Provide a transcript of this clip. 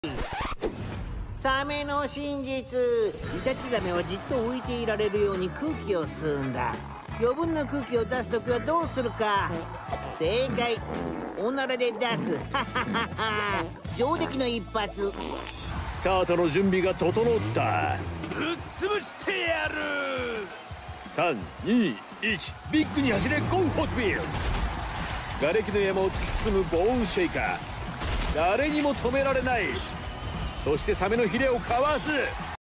サメの真実。イタチザメはじっと浮いていられるように空気を吸うんだ。余分な空気を出すときはどうするか。正解、おならで出す。はははは。上出来の一発。 スタートの準備が整った。ぶっ潰してやる。3、2、1、ビッグに走れ、ゴーホットビル。瓦礫の山を突き進むボーンシェイカー。誰にも止められない。そしてサメのヒレをかわす。